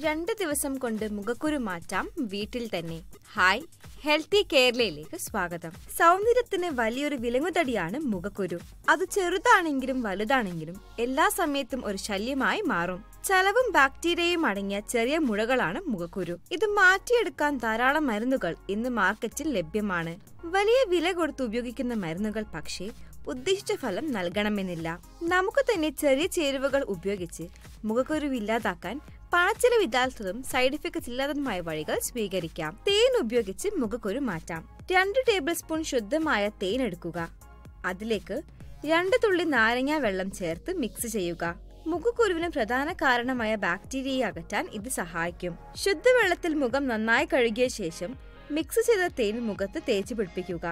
2 ദിവസം കൊണ്ട് മുഖക്കുരു മാറ്റാം വീട്ടിൽ തന്നെ. ഹായ്, ഹെൽത്തി കേരളയിലേക്ക് സ്വാഗതം. സൗന്ദര്യത്തിന് വലിയൊരു വിലങ്ങുതടിയാണ് മുഖക്കുരു. അത് ചെറുതാണെങ്കിലും വലുതാണെങ്കിലും എല്ലാ സമയത്തും ഒരു ശല്യമായി മാറും. ചലവും ബാക്ടീരിയയും അടങ്ങിയ ചെറിയ മുഴകളാണ് മുഖക്കുരു. ഇത് മാറ്റിയെടുക്കാൻ ധാരാളം മരുന്നുകൾ ഇന്ന് മാർക്കറ്റിൽ ലഭ്യമാണ്. വലിയ വില കൊടുത്ത് ഉപയോഗിക്കുന്ന മരുന്നുകൾ പക്ഷേ ഉദ്ദേശിച്ച ഫലം നൽകണമെന്നില്ല. നമുക്ക് തന്നെ ചെറിയ ചേരുവകൾ ഉപയോഗിച്ച് മുഖക്കുരു ഇല്ലാതാക്കാൻ പണച്ചിലവില്ലാത്തതും സൈഡ് ഇഫക്ട്സ് ഇല്ലാത്തതുമായ വഴികൾ സ്വീകരിക്കാം. തേൻ ഉപയോഗിച്ച് മുഖക്കുരു മാറ്റാം. 2 ടേബിൾ സ്പൂൺ ശുദ്ധമായ തേൻ എടുക്കുക. അതിലേക്ക് 2 തുള്ളി നാരങ്ങ വെള്ളം ചേർത്ത് മിക്സ് ചെയ്യുക. മുഖക്കുരുവിന് പ്രധാന കാരണമായ ബാക്ടീരിയയെ അകറ്റാൻ ഇത് സഹായിക്കും. ശുദ്ധവെള്ളത്തിൽ മുഖം നന്നായി കഴുകിയ ശേഷം മിക്സ് ചെയ്ത തേൻ മുഖത്ത് തേച്ച് പിടിപ്പിക്കുക.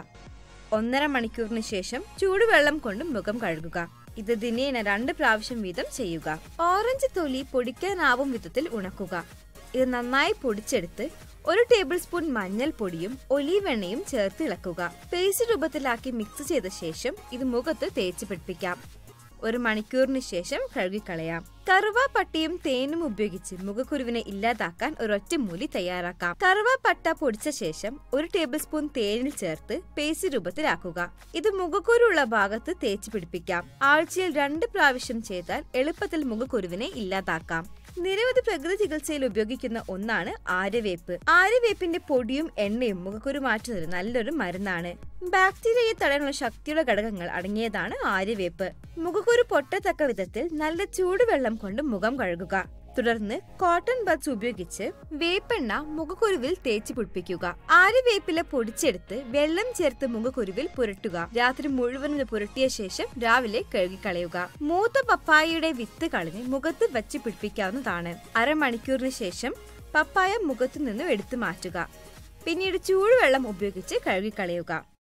1.5 മണിക്കൂറിന് ശേഷം ചൂടുവെള്ളം കൊണ്ട് മുഖം കഴുകുക. ഇത് ദിനേന 2 പ്രാവശ്യം വീതം ചെയ്യുക. ഓറഞ്ച് തൊലി പൊടിക്കാനാവും വിധത്തിൽ ഉണക്കുക. ഇത് നന്നായി പൊടിച്ചെടുത്ത് 1 ടേബിൾ സ്പൂൺ മഞ്ഞൾപ്പൊടിയും ഒലീവ് എണ്ണയും ചേർത്ത് ഇളക്കുക. പേസ്റ്റ് രൂപത്തിലാക്കി മിക്സ് ചെയ്ത ശേഷം ഇത് മുഖത്ത് തേച്ച് പിടിപ്പിക്കാം. 1 മണിക്കൂറിന് ശേഷം കഴുകിക്കളയാം. കറുവാപ്പട്ടയും തേനും ഉപയോഗിച്ച് മുഖക്കുരുവിനെ ഇല്ലാതാക്കാൻ ഒരു ഒറ്റമൂലി തയ്യാറാക്കാം. കറുവാപ്പട്ട പൊടിച്ച ശേഷം 1 ടേബിൾ സ്പൂൺ തേനിൽ ചേർത്ത് പേസ്റ്റ് രൂപത്തിലാക്കുക. ഇത് മുഖക്കുരുള്ള ഭാഗത്ത് തേച്ച് പിടിപ്പിക്കാം. ആഴ്ചയിൽ 2 പ്രാവശ്യം ചെയ്താൽ എളുപ്പത്തിൽ മുഖക്കുരുവിനെ ഇല്ലാതാക്കാം. നിരവധി പ്രകൃതി ചികിത്സയിൽ ഉപയോഗിക്കുന്ന ഒന്നാണ് ആര്യവേപ്പ്. ആര്യവേപ്പിന്റെ പൊടിയും എണ്ണയും മുഖക്കുരു മാറ്റുന്നതിന് നല്ലൊരു മരുന്നാണ്. ബാക്ടീരിയയെ തടയാനുള്ള ശക്തിയുള്ള ഘടകങ്ങൾ അടങ്ങിയതാണ് ആര്യവേപ്പ്. മുഖക്കുരു പൊട്ടത്തക്ക വിധത്തിൽ നല്ല ചൂടുവെള്ളം കൊണ്ട് മുഖം കഴുകുക. തുടർന്ന് കോട്ടൺ ബഡ്സ് ഉപയോഗിച്ച് വേപ്പെണ്ണ മുഖക്കുരുവിൽ തേച്ച് പിടിപ്പിക്കുക. ആര്യവേപ്പില പൊടിച്ചെടുത്ത് വെള്ളം ചേർത്ത് മുഖക്കുരുവിൽ പുരട്ടുക. രാത്രി മുഴുവനും പുരട്ടിയ ശേഷം രാവിലെ കഴുകിക്കളയുക. മൂത്ത പപ്പായയുടെ വിത്ത് കളഞ്ഞ് മുഖത്ത് വച്ച് പിടിപ്പിക്കാവുന്നതാണ്. 1/2 മണിക്കൂറിന് ശേഷം പപ്പായ മുഖത്തു നിന്നും എടുത്തു മാറ്റുക. പിന്നീട് ചൂടുവെള്ളം ഉപയോഗിച്ച് കഴുകിക്കളയുക.